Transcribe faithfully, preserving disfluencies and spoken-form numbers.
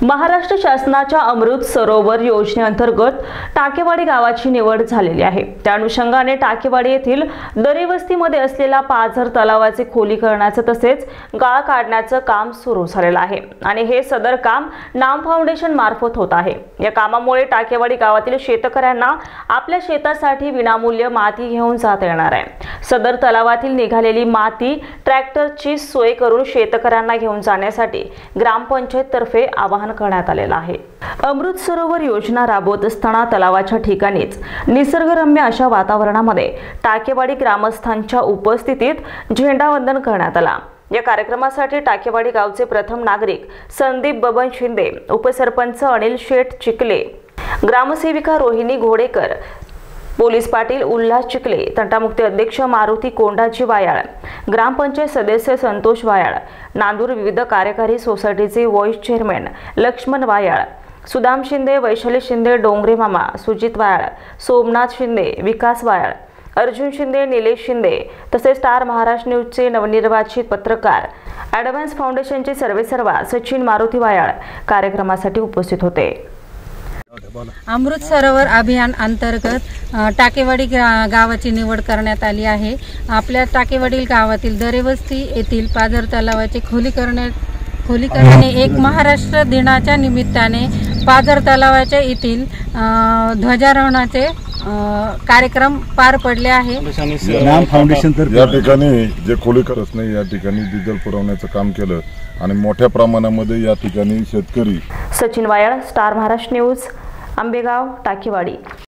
महाराष्ट्र शासनाच्या अमृत सरोवर योजनेअंतर्गत टाकेवाडी गावाची निवड झालेली आहे। त्या अनुषंगाने टाकेवाडी येथील दरेवस्तीमध्ये असलेल्या पाझर तलावाचे खोलीकरणाचे तसेच गाळ काढण्याचे काम सुरू झालेले आहे आणि हे सदर काम नाम फाउंडेशन मार्फत होत आहे। या कामामुळे टाकेवाडी गावातील शेतकऱ्यांना आपल्या शेतासाठी विनामूल्य माती घेऊन जाता येणार आहे। सदर तलावातील निघालेली माती ट्रॅक्टरची सोय करून शेतकऱ्यांना घेऊन जाण्यासाठी ग्रामपंचायत तर्फे आवाहन करण्यात आलेला आहे। अमृत सरोवर योजना राबवत असताना तलावाच्या ठिकाणीच निसर्गरम्य अशा वातावरणामध्ये टाकेवाडी ग्रामस्थांच्या उपस्थितीत झेंडावंदन करण्यात आला। या कार्यक्रमासाठी टाकेवाडी गावचे प्रथम नागरिक संदीप बबन शिंदे, उपसरपंच अनिल शेठ चिखले, ग्रामसेविका रोहिणी घोडेकर, पोलीस पाटील उल्हास चिखले, तंटामुक्ती अध्यक्ष मारुती कोंडाजी वायाळ, ग्रामपंचायत सदस्य संतोष वायाळ, नांदूर विविध कार्यकारी सोसायटीचे व्हाइस चेअरमन लक्ष्मण वायाळ, सुदाम शिंदे, वैशाली शिंदे, डोंगरे मामा, सुजित वायाळ, सोमनाथ शिंदे, विकास वायाळ, अर्जुन शिंदे, निलेश शिंदे तसेच स्टार महाराष्ट्र न्यूजचे नवनिर्वाचित पत्रकार ॲडव्हान्स फाउंडेशनचे सर्वेसर्वा सचिन मारुती वायाळ कार्यक्रमासाठी उपस्थित होते। अमृत सरोवर अभियान अंतर्गत टाकेवाडी गावाची निवड करण्यात आली आहे। आपल्या टाकेवाडी गावातील दरेवस्ती येथील पाझर तलावाचे खोलीकरण खोलीकरणाने एक महाराष्ट्र दिनाच्या निमित्ताने पाझर तलावाच्या येथील ध्वजारोहणाचे कार्यक्रम पार पडले आहे। नाम फाउंडेशन तर या ठिकाणी जे खोलीकरण नाही या ठिकाणी डिझेल पुरवण्याचं काम केलं आणि मोठ्या प्रमाणामध्ये या ठिकाणी शेतकरी। Sachin Wayal, star Maharashtra news, Ambegaon, टाकेवाडी।